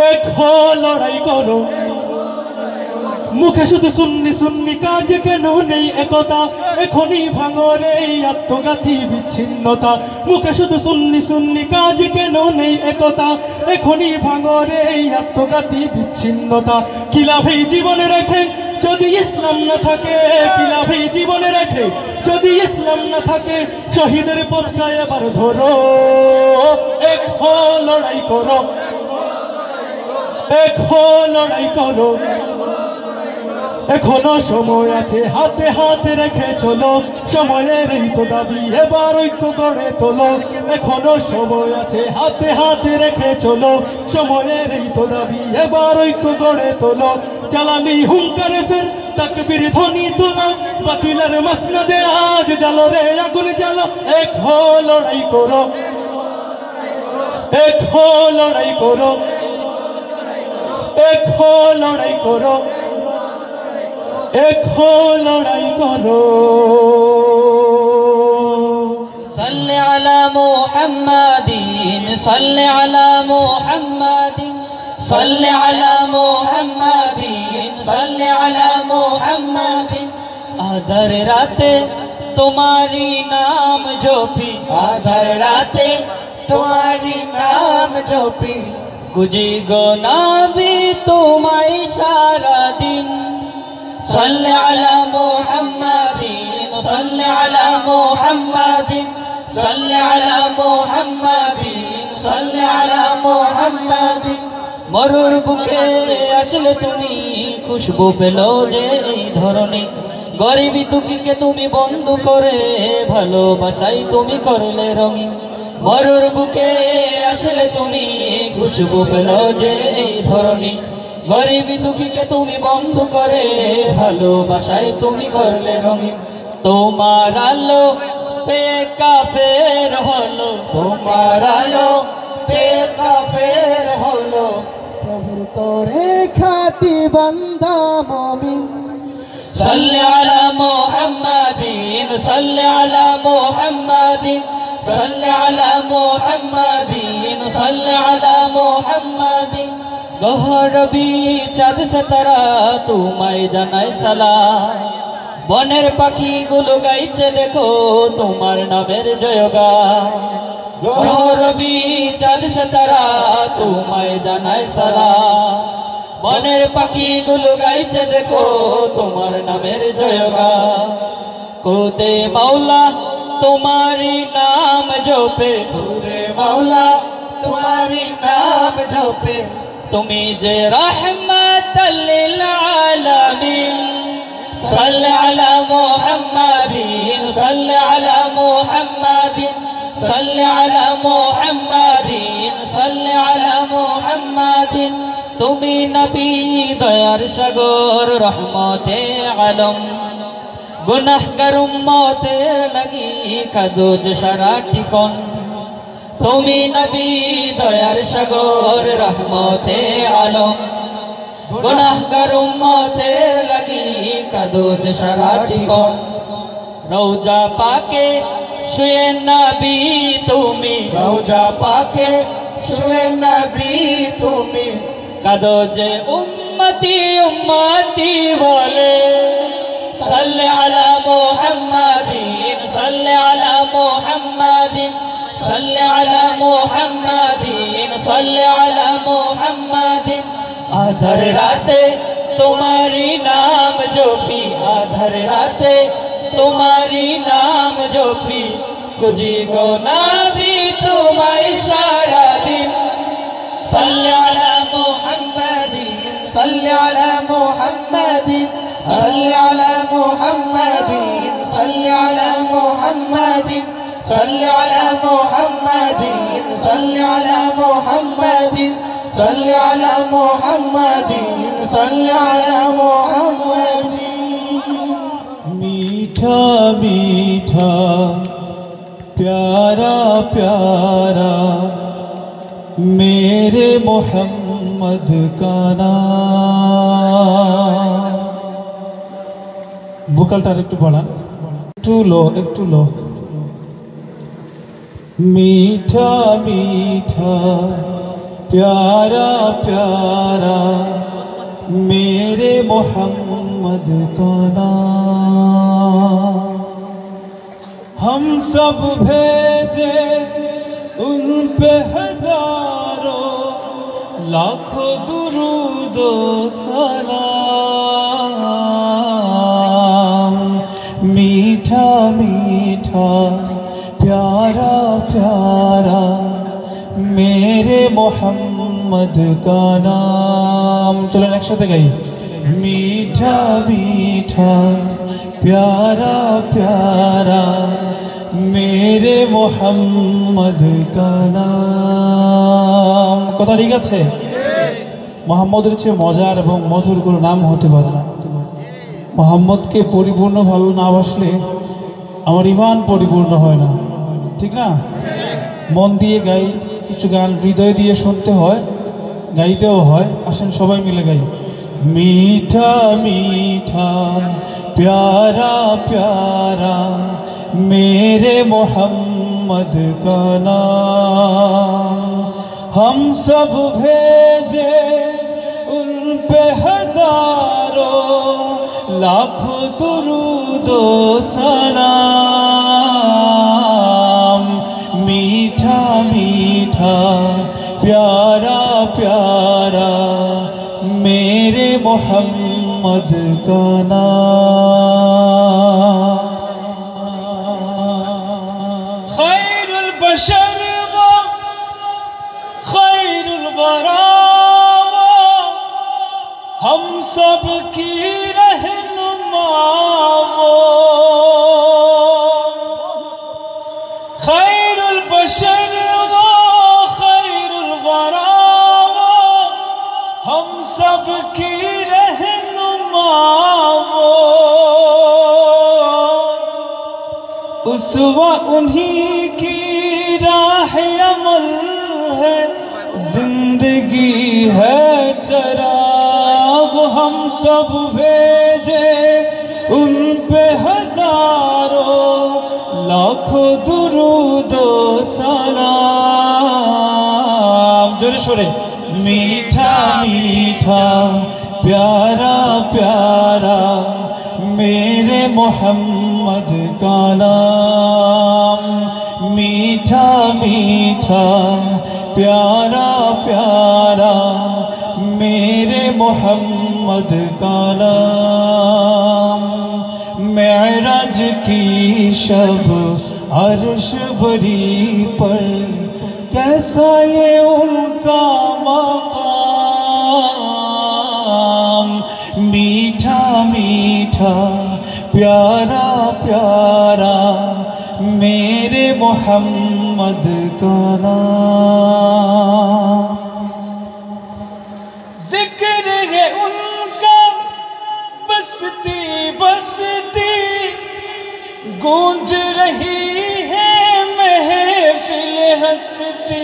এক হও লড়াই করো। মুখে শুধু সুন্নি সুন্নি, কাজে কেন নেই একতা? এখনই ভাঙরে এই আত্মঘাতী বিচ্ছিন্নতা। মুখে শুধু সুন্নি সুন্নি, কাজে কেন নেই একতা? এখনই ভাঙরে এই আত্মঘাতী বিচ্ছিন্নতা। কি লাভ এই জীবনে রেখে যদি ইসলাম না থাকে? কি লাভ এই জীবনে রেখে যদি ইসলাম না থাকে? শহীদের পথটা এবার ধরো, এক হও লড়াই করো, এক হও লড়াই করো। এখনো সময় আছে, হাতে হাতে রেখে চলো, সময়ের এই তো দাবি এবার ঐক্য গড়ে তোলো। এখনো সময় আছে, হাতে হাতে রেখে চলো, সময়ের এই তো দাবি এবার ঐক্য গড়ে তোলো। জ্বালানি হুঙ্কারে ফের তাকবীর ধ্বনি তোলো, বাতিলের মাসনদে আজ জ্বালো রে আগুন জ্বালো। এক হও লড়াই করো, এক হও লড়াই করো, এক হও লড়াই করো, এক হও লড়াই করো। সাল্লি আলা মুহাম্মাদিন, সাল্লি আলা মুহাম্মাদিন, সাল্লি আলা মুহাম্মাদিন, সাল্লি আলা মুহাম্মাদিন। আধার রাতে তোমারি নাম জপি, আধার রাতে তোমারি নাম জপি, গুজি গো নাবি তোমায় সারাদিন। সাল্লি আলা মুহাম্মাদিন, সাল্লি আলা মুহাম্মাদিন, সাল্লি আলা মুহাম্মাদিন, সাল্লি আলা মুহাম্মাদিন। মরুর বুকে আসলে তুমি খুশবু পেলো যে এই ধরনী, গরিবী দুঃখীকে তুমি বন্ধু করে ভালোবাসাই তুমি করলে রঙিন। মরুর বুকে আসলে তুমি খুশবু পেলো যে এই ধরনী, গরিবী দুঃখীকে তুমি বন্ধু করে ভালোবাসাই তুমি করলে রঙিন। তোমার আলো পে কাফের হলো, তোমার আলো পে কাফের হলো, প্রভুর তোরে খাঁটি বান্দা মুমিন। সাল্লি আলা মুহাম্মাদিন, সাল্লি আলা মুহাম্মাদিন, সাল্লি আলা মুহাম্মাদিন, সাল্লি আলা মুহাম্মাদিন। গহরবি চাঁদ সিতারা তোমায় জানায় সালাম, বনের পাখিগুলো গাইছে দেখো তোমার নামের জয়গান। গহরবি চাঁদ সিতারা তোমায় জানায় সালাম, বনের পাখিগুলো গাইছে দেখো তোমার নামের জয়গান। কোদে মাওলা তোমারি নাম জপে, ওরে মাওলা তোমারি নাম জপে, তুমি যে রাহমাতাল লিল আলামিন। সাল্লি আলা মুহাম্মাদিন, সাল্লি আলা মুহাম্মাদিন, সাল্লি আলা মুহাম্মাদিন, সাল্লি আলা মুহাম্মাদিন। তুমি নবী দয়ার সাগর রহমতে আলম, গুনাহগার উম্মতের লাগি কাঁদো যে সারাটি কোন। তুমি নবী দয়ার সাগর রহমতে আলম, গুনাহগার উম্মতের লাগি কাঁদো যে সারাটি কোন। রওজা পাকে শুয়ে নবী তুমি, রওজা পাকে শুয়ে নবী তুমি, কাঁদো যে উম্মতি উম্মতি বলে। সাল্লি আলা মুহাম্মাদিন, সাল্লি আলা মুহাম্মাদিন, সাল্লি আলা মুহাম্মাদিন, সাল্লি আলা মুহাম্মাদিন। আধার রাতে তোমারি নাম জপি, আধার রাতে তোমারি নাম জপি, কুজি গো নাবি তোমায় সারাদিন। সাল্লি আলা মুহাম্মাদিন, সাল্লি আলা মুহাম্মাদিন, সাল্লি আলা মুহাম্মাদিন, সাল্লি আলা মুহাম্মাদিন, সাল্লি আলা মুহাম্মাদিন, সাল্লি আলা মুহাম্মাদিন, সাল্লি আলা মুহাম্মাদিন, সাল্লি আলা মুহাম্মাদিন। मीठा मीठा प्यारा प्यारा मेरे मोहम्मद का नाम। ভোকালটা একটু বাড়ান, একটু লো একটু লো। मीठा मीठा प्यारा प्यारा मेरे मोहम्मद का नाम। हम सब भेजे उन पे हजारों लाखों दुरूदो सलाम। मीठा मीठा प्यारा प्यारा मेरे मोहम्मद का नाम। चलो एक साथ गाई। मीठा मीठा प्यारा प्यारा मेरे मोहम्मद का नाम। কথা ঠিক আছে? মোহাম্মদের চেয়ে মজার এবং মধুর কোনো নাম হতে পারে না। মোহাম্মদকে পরিপূর্ণ ভালো না বাসলে আমার ঈমান পরিপূর্ণ হয় না, ঠিক না? মন দিয়ে গাই, কিছু গান হৃদয় দিয়ে শুনতে হয়, গাইতেও হয়। আসেন সবাই মিলে গাই। मीठा मीठा प्यारा प्यारा मेरे मोहम्मद का नाम। हम सब भेजे उन पे हजारों लाखों दुरूदो सलाम। मीठा मीठा प्यारा प्यारा मेरे मोहम्मद का नाम। खैरुल बशर व खैरुल वरा हम सब की रहनुमा वो। खैरुल बशर व खैरुल वरा हम सब की रहनुमा वो। उसवा उन्हीं की राह अमल है, जिंदगी है चराग। हम सब भेजे उन पे हजारों लाखों दुरूदो सलाम। जोरे शोरे। मीठा मीठा प्यारा प्यारा मेरे मोहम्मद का नाम। मीठा मीठा प्यारा प्यारा मेरे मोहम्मद का नाम। मेराज की शब अर्श बरी पर कैसा ये उनका मकाम। मीठा मीठा प्यारा प्यारा मेरे मोहम्मद का नाम। जिक्र है उनका बसती बसती गूंज रही है महफिल हस्ती।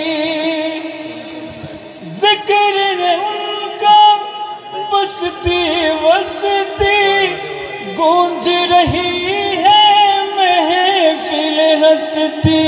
जिक्र है उनका बसती बसती गूंज रही है महफिल हस्ती।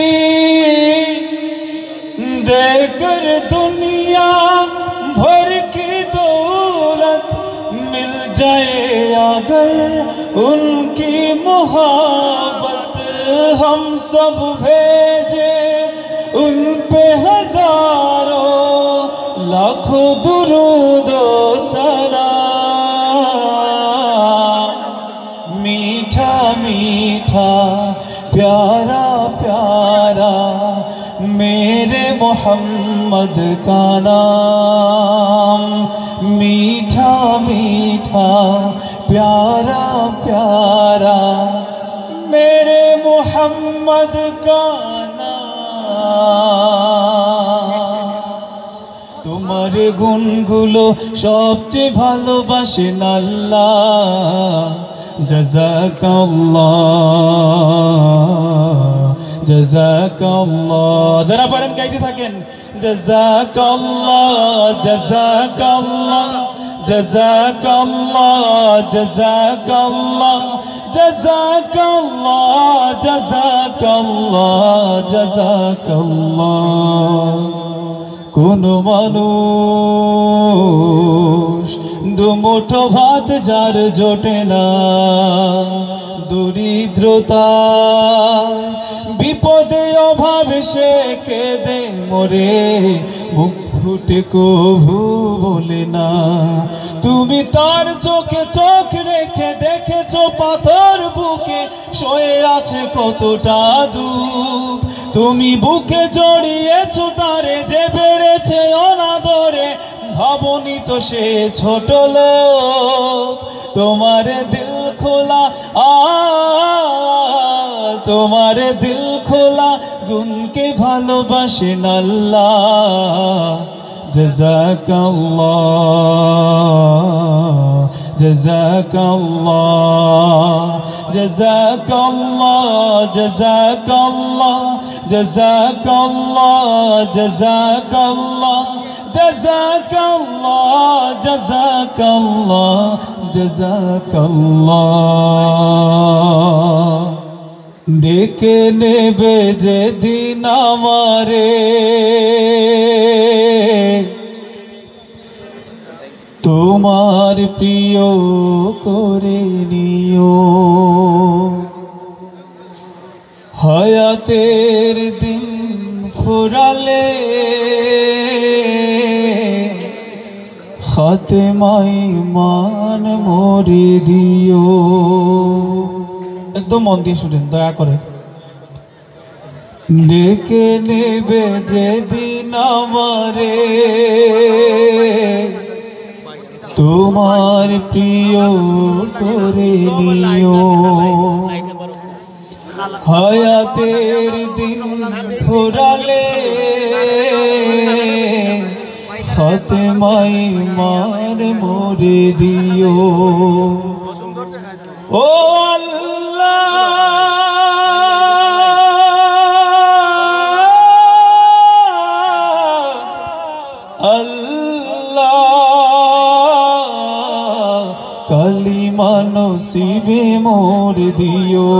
देकर दुनिया भर की दौलत मिल जाए अगर उनकी मोहब्बत। हम सब भेजे उन पे हजारों लाखों दुरूदो सलाम। मीठा मीठा प्यारा प्यारा मेरे मोहम्मद का नाम। मीठा मीठा प्यारा प्यारा मेरे मोहम्मद का नाम। তোমার গুণগুলো সবচেয়ে ভালোবাসেন আল্লাহ। জাযাকাল্লাহ জাযাকাল্লাহ। যারা পারেন গাইতে থাকেন। জাযাকাল্লাহ জাযাকাল্লাহ জাযাকাল্লাহ জাযাকাল্লাহ জাযাকাল্লাহ জাযাকাল্লাহ জাযাকাল্লাহ। কোন মানুষ দুমুঠো ভাত যার জোটে না, দরিদ্রতা বিপদে অভাবে সে কেঁদে মরে, মুখ ফুটে কভু বলে না। তুমি তার চোখে চোখ রেখে দেখেছো পাথর বুকে সয়ে আছে কতটা দুঃখ। তুমি বুকে জড়িয়েছো তারে যে বেড়েছে অনাদরে, ভাবনি তো সে ছোট লোক। তোমার দিল খোলা আ তোমার দিল খোলা গুনকে ভালোবাসেন আল্লাহ। জাযাকাল্লাহ জাযাকাল্লাহ জাযাকাল্লাহ জাযাকাল্লাহ জাযাকাল্লাহ জাযাকাল্লাহ জাযাকাল্লাহ জাযাকাল্লাহ জাযাকাল্লাহ। ডেকে নেবে যেদিন আমারে, তোমার প্রিয় করে নিও। হায়াতের দিন ফুরালে খাতেমাই মান মরে দিও। একদম মন দিয়ে শুনেন দয়া করে। ডেকে নেবে যেদিন আমারে, তোমার প্রিয় করে নিও। হায়াতের দিন ফুরালে খাতেমাই মান মরে দিও। ও আল্লাহ আল্লাহ কালিমা নসিবে মোর দিও,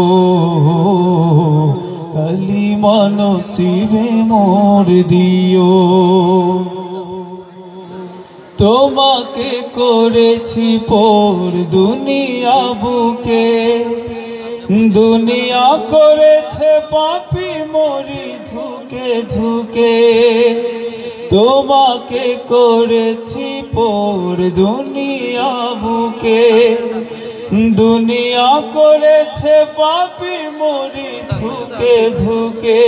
কালিমা নসিবে মোর দিও। তোমাকে করেছি পর দুনিয়া বুকে, দুনিয়া করেছে পাপী মরি ধুকে ধুকে। তোমাকে করেছি পর দুনিয়া বুকে, দুনিয়া করেছে পাপী মরি ধুকে ধুকে।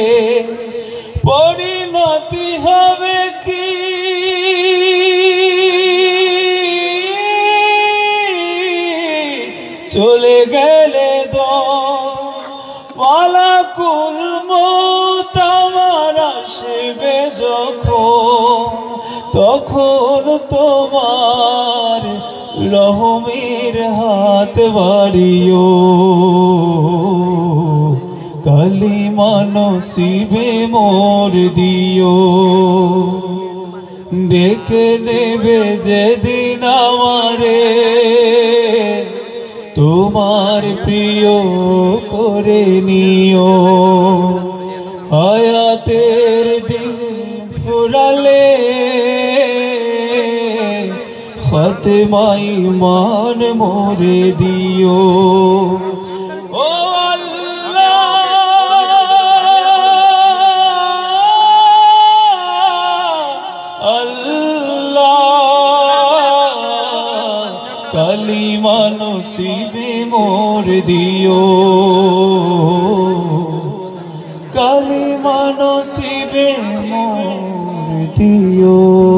পরিণতি হবে কি চলে গেলে দো মালাকুল মউত আমার আসবে যখন, তখন তোমার রহমের হাত বাড়িও। কালিমা নসিবে মোর দিও। ডেকে নেবে যেদিন আমারে, তোমার প্রিয় করে নিও। হায়াতের দিন ফুরালে খাতেমাই মান মোরে দিও। ও আল্লাহ আল্লাহ কালিমা নসিবে মোর দিও, কালিমা নসিবে মোর দিও।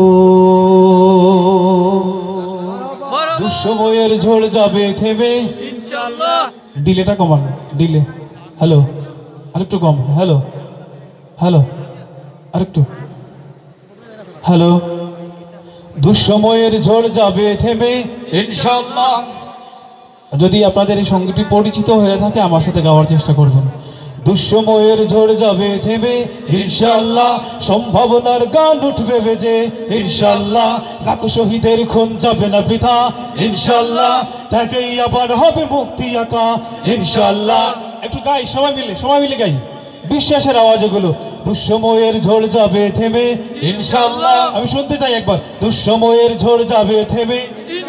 দুঃসময়ের ঝড় যাবে থেমে, ইনশাআল্লাহ। ডিলেটা কমান, ডিলে। হ্যালো আরেকটু কম, হ্যালো হ্যালো আরেকটু, হ্যালো। দুঃসময়ের ঝড় যাবে থেমে, ইনশাআল্লাহ। যদি আপনাদের এই সঙ্গীটি পরিচিত হয়ে থাকে আমার সাথে গাওয়ার চেষ্টা করবেন। দুঃসময়ের ঝড় যাবে থেমে, ইনশাআল্লাহ। সম্ভাবনার গান উঠবে বেজে, ইনশাআল্লাহ। লাখো শহীদের খুন যাবে না বৃথা, ইনশাআল্লাহ। তাকেই আবার হবে মুক্তি আঁকা, ইনশাআল্লাহ। একটু গাই সবাই মিলে, সবাই মিলে গাই বিশ্বাসের আওয়াজ এগুলো। দুঃসময়ের ঝড় যাবে থেমে, ইনশাআল্লাহ আমি শুনতে চাই একবার, দুঃসময়ের ঝড় যাবে থেমে।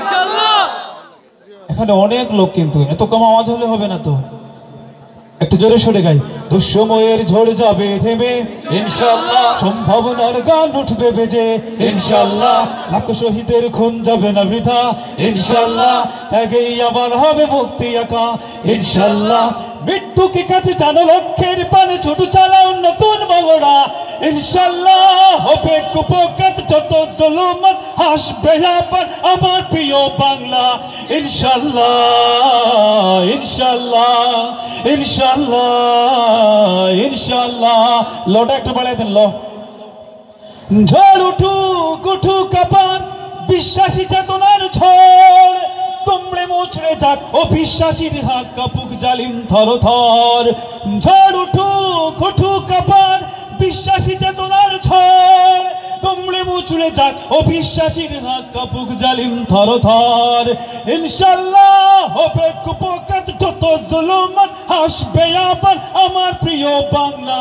এখানে অনেক লোক, কিন্তু এত কম আওয়াজ হলে হবে না তো, একটু জোরে সরে গাই। দুঃসময়ের ঝড় যাবে থেমে, ইনশাআল্লাহ সম্ভাবনার গান উঠবে বেজে, ইনশাআল্লাহ লাখো শহীদের খুন যাবে না বৃথা, ইনশাআল্লাহ আগেই আবার হবে মুক্তি আঁকা, ইনশাআল্লাহ মৃত্যুকে কাছে টানো লক্ষ্যের পানে ছোট চালাও নতুন মগড়া, ইনশাআল্লাহ হবে কুপকাত যত জুলুমত হাসবে আবার আমার প্রিয় বাংলা, ইনশাআল্লাহ ইনশাআল্লাহ ইনশাআল্লাহ ইনশাআল্লাহ। লটা একটু বাড়াই দেন ল। ঝড় উঠুক উঠুক আবার বিশ্বাসী চেতনার ঝড়, তোমরে মোচড়ে যাক অবিশ্বাসীর হাক কাপুক জালিম থর থর। ঝড় উঠুক উঠুক আবার বিশ্বাসী চেতনার ঝড়, তোমরে মোচড়ে যাক অবিশ্বাসীর হাক কাপুক জালিম থর থর। ইনশাআল্লাহ হবে কুপকাত যত জুলুমত হাসবে আবার আমার প্রিয় বাংলা,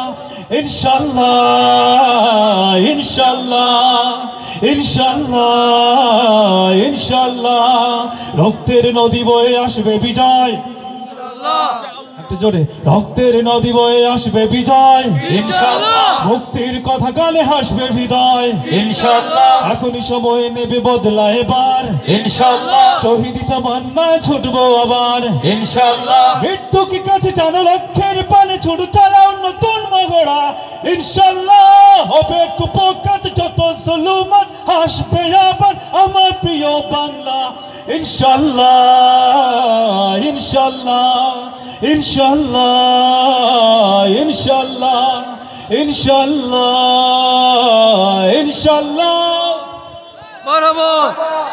ইনশাআল্লাহ ইনশাআল্লাহ ইনশাআল্লাহ ইনশাআল্লাহ। রক্তের নদী বয়ে আসবে বিজয়, একটু জোরে, রক্তের নদী বয়ে আসবে বিজয়, ইনশাআল্লাহ মুক্তির কথা গানে হাসবে হৃদয়, ইনশাআল্লাহ এখনই সময় নেবে বদলা এবার, ইনশাআল্লাহ শহীদ তামান্নায় ছুটবো আবার, ইনশাআল্লাহ মৃত্যুকে কাছে টানো লক্ষ্যের পানে ছোট চালাও নতুন মগড়া, ইনশাআল্লাহ হবে কুপকাত যত জুলুমত হাসবে আবার আমার প্রিয় বাংলা, ইনশাআল্লাহ ইনশাআল্লাহ ইনশাআল্লাহ ইনশাআল্লাহ ইনশাআল্লাহ ইনশাআল্লাহ। বরাবর